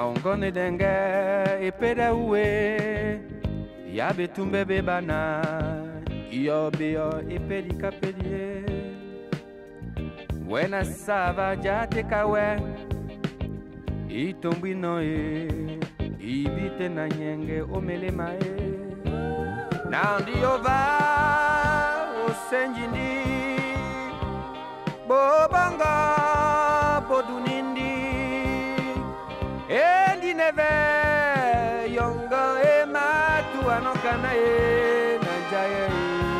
Naongone denge epeda uwe ya betumbe bebana iyo bio epedi kapedie wena sava jate kawe itombwi noe ibite na nyenge omelema na ndio va osenjindi bobanga bodunindi endi neve yonga ematu anokana na jaye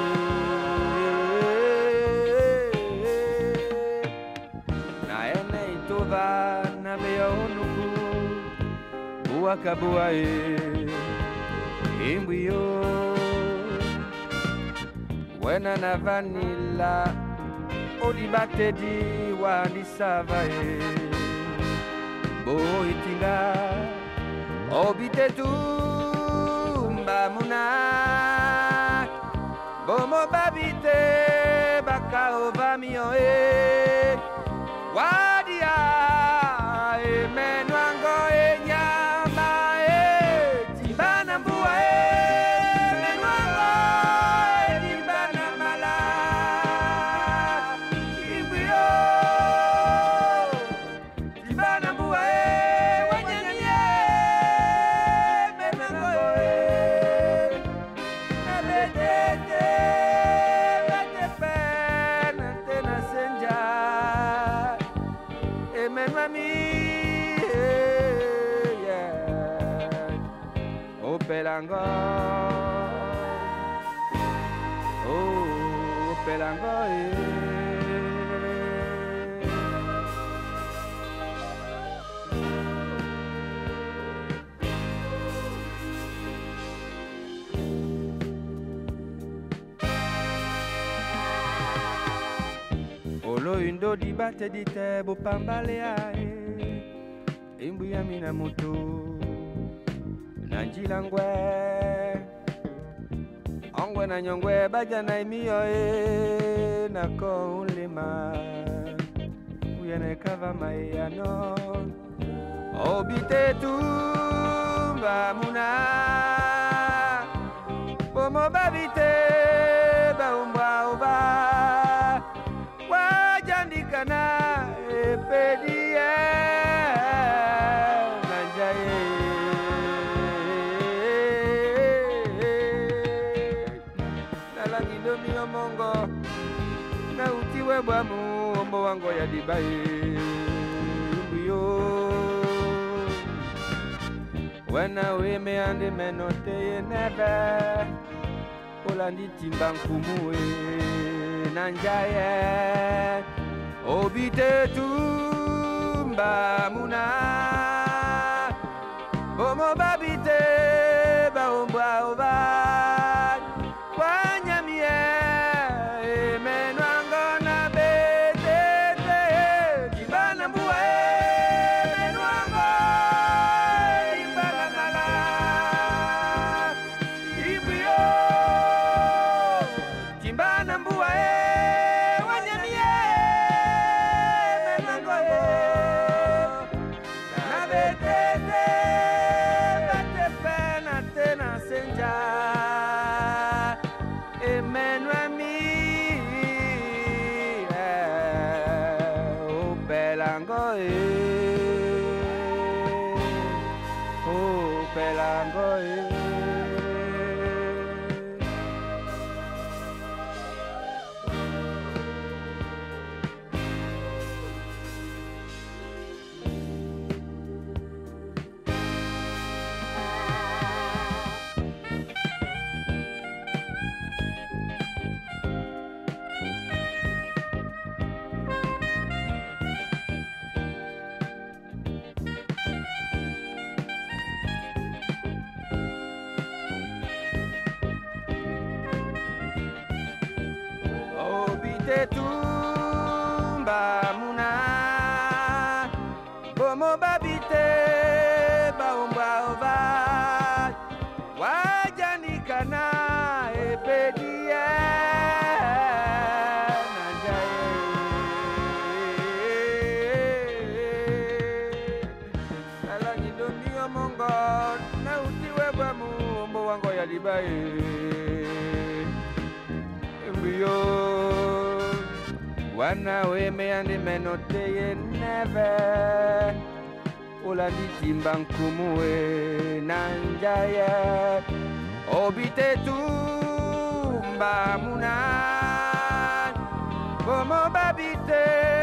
na ene itova na beyo nuku buakabua imbuyo wena na vanilla odibate di wandisava boitinga obite tumba muna bomo babite baka ovamio wadia menwango nyama tibana mbua menwango tibana mala ibio tibana mbua wanyanye menwango nabedete batepena tena senja emenwami Pelango, oh Pelango, Olo indo di bate di te bo pambalea imbuya mina mutu Nanjilangwe Ongwe na nyongwe baja na imiyo nako ulima Uyene kava mayano Obite tumba muna Bomo babite baumbwa uba Wajandikana epedie Nanjaye Mongo na utiwe bwamu ombo wango ya dibaye mbiyo wena weme ande menote ye nebe olandi timba nkumu nanjaye obite tumba muna omo babite baombwa oba Tumba muna bomo babite baomba ova wajanikana epedia nanjaye alangi domi Embryo wana we me ande menote ye neve Ola di timbankumu we nanjaya Obite tumba muna Como babite